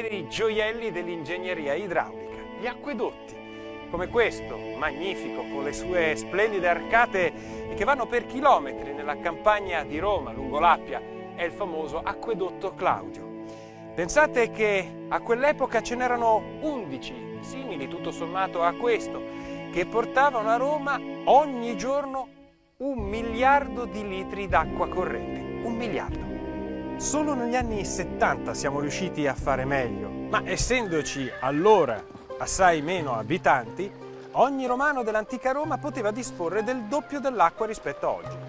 veri gioielli dell'ingegneria idraulica, gli acquedotti, come questo, magnifico, con le sue splendide arcate che vanno per chilometri nella campagna di Roma, lungo l'Appia, è il famoso acquedotto Claudio. Pensate che a quell'epoca ce n'erano 11 simili, tutto sommato a questo, che portavano a Roma ogni giorno 1 miliardo di litri d'acqua corrente. 1 miliardo. Solo negli anni 70 siamo riusciti a fare meglio, ma essendoci allora assai meno abitanti, ogni romano dell'antica Roma poteva disporre del doppio dell'acqua rispetto a oggi.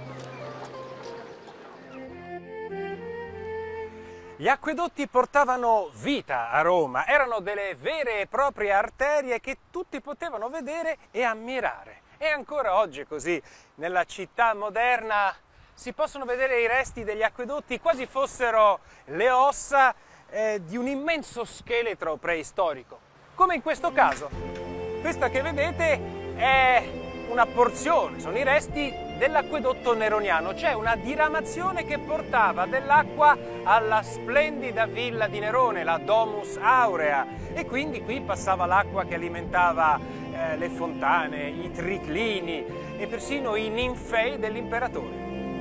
Gli acquedotti portavano vita a Roma, erano delle vere e proprie arterie che tutti potevano vedere e ammirare. E ancora oggi è così. Nella città moderna si possono vedere i resti degli acquedotti quasi fossero le ossa di un immenso scheletro preistorico, come in questo caso. Questa che vedete è una porzione, sono i resti dell'acquedotto neroniano. C'è una diramazione che portava dell'acqua alla splendida villa di Nerone, la Domus Aurea, e quindi qui passava l'acqua che alimentava le fontane, i triclini e persino i ninfei dell'imperatore.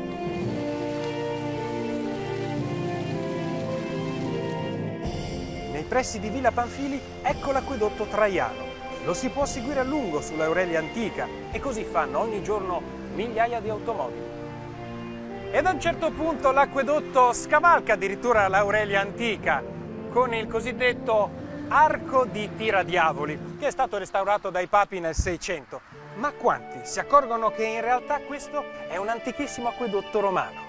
Nei pressi di Villa Panfili ecco l'acquedotto Traiano. Lo si può seguire a lungo sull'Aurelia Antica e così fanno ogni giorno migliaia di automobili. Ed a un certo punto l'acquedotto scavalca addirittura l'Aurelia Antica con il cosiddetto Arco di Tiradiavoli, che è stato restaurato dai papi nel 600. Ma quanti si accorgono che in realtà questo è un antichissimo acquedotto romano?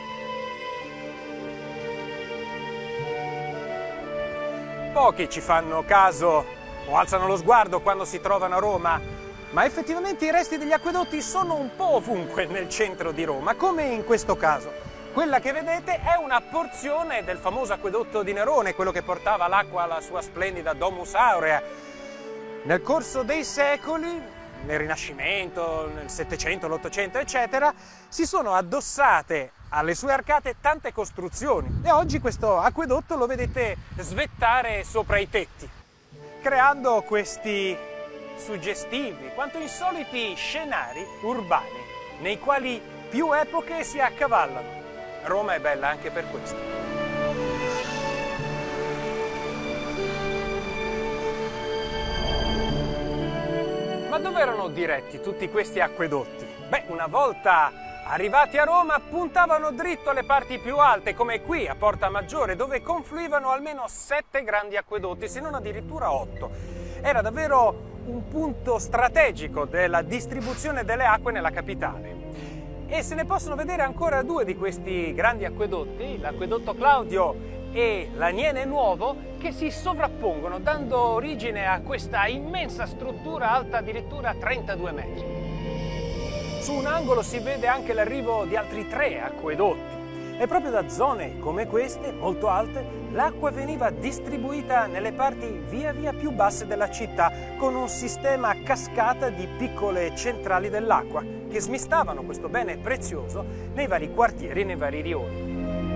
Pochi ci fanno caso o alzano lo sguardo quando si trovano a Roma, ma effettivamente i resti degli acquedotti sono un po' ovunque nel centro di Roma, come in questo caso. Quella che vedete è una porzione del famoso acquedotto di Nerone, quello che portava l'acqua alla sua splendida Domus Aurea. Nel corso dei secoli, nel Rinascimento, nel Settecento, l'Ottocento, eccetera, si sono addossate alle sue arcate tante costruzioni e oggi questo acquedotto lo vedete svettare sopra i tetti, creando questi suggestivi quanto insoliti scenari urbani nei quali più epoche si accavallano. Roma è bella anche per questo. Ma dove erano diretti tutti questi acquedotti? Beh, una volta arrivati a Roma puntavano dritto alle parti più alte, come qui a Porta Maggiore, dove confluivano almeno 7 grandi acquedotti, se non addirittura 8. Era davvero un punto strategico della distribuzione delle acque nella capitale. E se ne possono vedere ancora 2 di questi grandi acquedotti, l'acquedotto Claudio e l'Aniene Nuovo, che si sovrappongono, dando origine a questa immensa struttura alta addirittura 32 metri. Su un angolo si vede anche l'arrivo di altri 3 acquedotti. E proprio da zone come queste, molto alte, l'acqua veniva distribuita nelle parti via via più basse della città con un sistema a cascata di piccole centrali dell'acqua che smistavano questo bene prezioso nei vari quartieri, nei vari rioni.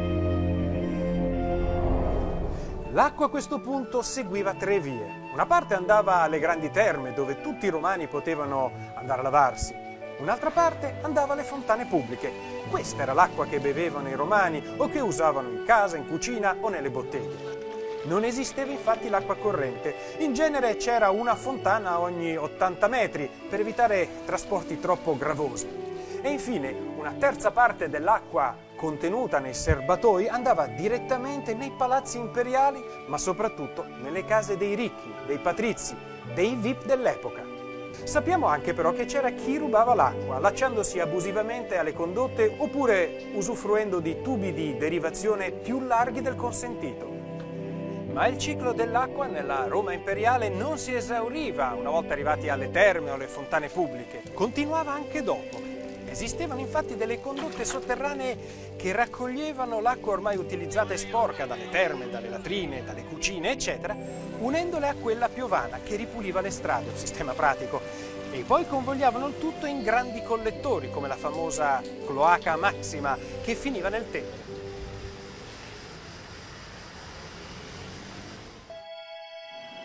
L'acqua a questo punto seguiva 3 vie. Una parte andava alle grandi terme dove tutti i romani potevano andare a lavarsi. Un'altra parte andava alle fontane pubbliche. Questa era l'acqua che bevevano i romani o che usavano in casa, in cucina o nelle botteghe. Non esisteva infatti l'acqua corrente. In genere c'era una fontana ogni 80 metri per evitare trasporti troppo gravosi. E infine una terza parte dell'acqua contenuta nei serbatoi andava direttamente nei palazzi imperiali, ma soprattutto nelle case dei ricchi, dei patrizi, dei VIP dell'epoca. Sappiamo anche però che c'era chi rubava l'acqua, allacciandosi abusivamente alle condotte oppure usufruendo di tubi di derivazione più larghi del consentito. Ma il ciclo dell'acqua nella Roma imperiale non si esauriva una volta arrivati alle terme o alle fontane pubbliche, continuava anche dopo. Esistevano infatti delle condotte sotterranee che raccoglievano l'acqua ormai utilizzata e sporca dalle terme, dalle latrine, dalle cucine, eccetera, unendole a quella piovana che ripuliva le strade, un sistema pratico, e poi convogliavano il tutto in grandi collettori, come la famosa Cloaca Maxima, che finiva nel Tempio.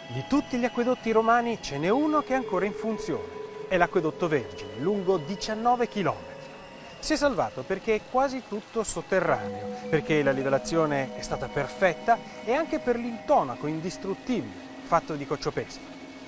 Di tutti gli acquedotti romani ce n'è uno che è ancora in funzione. È l'acquedotto Vergine, lungo 19 km. Si è salvato perché è quasi tutto sotterraneo, perché la livellazione è stata perfetta e anche per l'intonaco indistruttibile fatto di cocciopespa.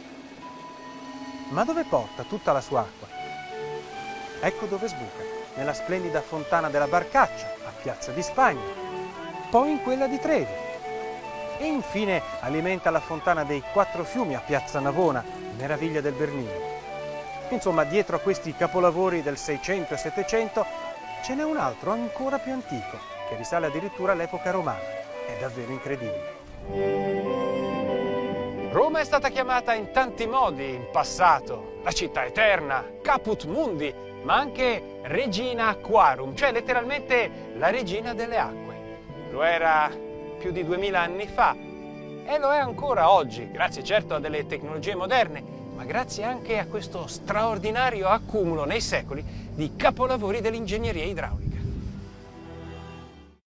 Ma dove porta tutta la sua acqua? Ecco dove sbuca, nella splendida fontana della Barcaccia, a Piazza di Spagna, poi in quella di Trevi e infine alimenta la fontana dei Quattro Fiumi a Piazza Navona, meraviglia del Bernini. Insomma, dietro a questi capolavori del 600 e 700 ce n'è un altro ancora più antico, che risale addirittura all'epoca romana. È davvero incredibile. Roma è stata chiamata in tanti modi in passato, la città eterna, Caput Mundi, ma anche Regina Aquarum, cioè letteralmente la regina delle acque. Lo era più di 2000 anni fa e lo è ancora oggi, grazie certo a delle tecnologie moderne, ma grazie anche a questo straordinario accumulo nei secoli di capolavori dell'ingegneria idraulica.